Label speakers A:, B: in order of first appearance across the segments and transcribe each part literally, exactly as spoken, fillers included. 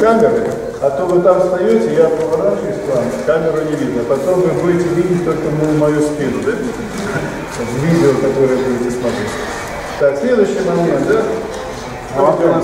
A: камеры, а то вы там встаете, я поворачиваюсь к вам, камеру не видно. Потом вы будете видеть только мою спину, да? В видео, которое будете смотреть. Так, следующий момент, да? Вот идем,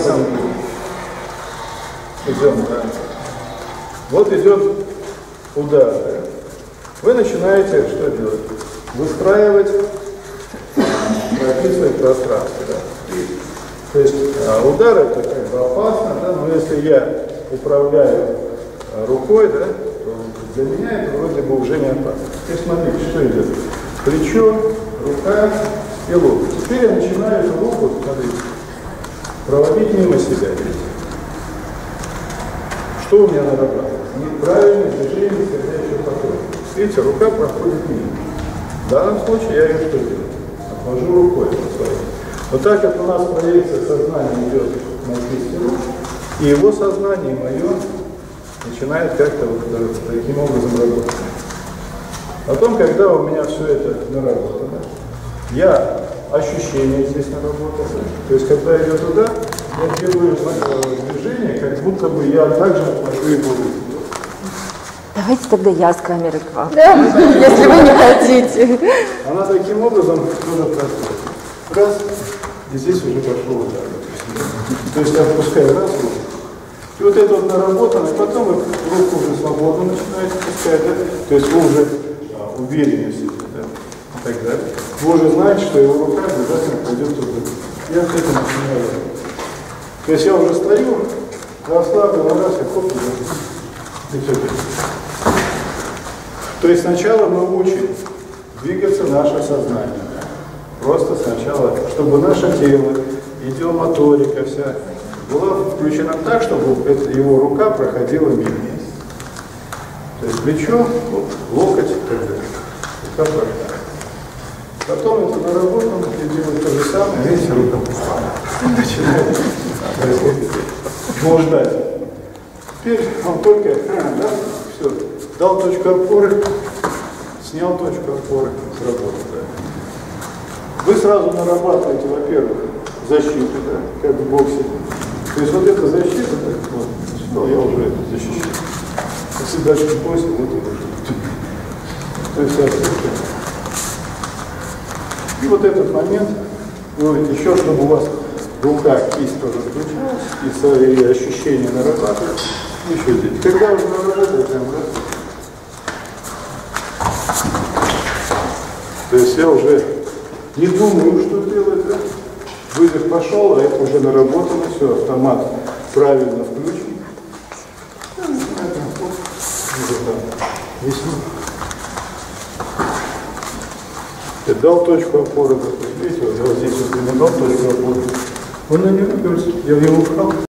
A: идем, да. Вот идет удар. Да? Вы начинаете что делать? Выстраивать, прописывать пространство. Да? То есть а, удар это как бы опасно, да? Но если я управляю а, рукой, да, то для меня это вроде бы уже не опасно. Теперь смотрите, что идет. Плечо, рука и локоть. Теперь я начинаю эту руку, смотрите, проводить мимо себя. Что у меня нарабатывается? Неправильное движение, когда еще потом. Видите, рука проходит мимо. В данном случае я ее что делаю? Отвожу рукой. Вот так как у нас проекция сознания идет на кисти рук, и его сознание, мое, начинает как-то вот таким образом работать. Потом, когда у меня все это наработано, я ощущение здесь наработал. То есть, когда идет туда, я делаю движение, как будто бы я также отвожу его руку.
B: Давайте тогда я с камерой к вам, да? Если вы не хотите.
A: Она таким образом тоже проходит. Раз, и здесь уже пошел удар. То есть я отпускаю раз руку. И вот это вот наработано, и потом вы руку уже свободно начинаете пускать, да? То есть вы уже а, уверены в себе, да? И так далее. Вы уже знаете, что его рука обязательно пойдет туда. Я с этим начинаю. То есть я уже стою, расслаблен, раз, и хоп, и все. То есть сначала мы учим двигаться наше сознание. Просто сначала, чтобы наше тело, идиомоторика вся была включена так, чтобы это, его рука проходила мимо. То есть плечо, вот, локоть и так далее. Рука пошла. Потом это наработано, и делают то же самое, видите, рука начинает блуждать. Теперь он только, а, да, все, дал точку опоры, снял точку опоры, сработал. Да. Вы сразу нарабатываете, во-первых, защиту, да, как в боксе. То есть вот эта защита, так, вот, все, я уже это защищаю. Если дальше после, вот и уже. То есть отсутствие. И вот этот момент, ну, еще чтобы у вас рука, кисть тоже включалась, и свои ощущения нарабатывать, еще здесь. Когда уже наработали, прям раз. То есть я уже не думаю, что делать, да? Выдох пошел, а это уже наработано, все, автомат правильно включен. Я дал точку опоры, видите, вот здесь вот я дал точку опоры. Он на него, я в него брал.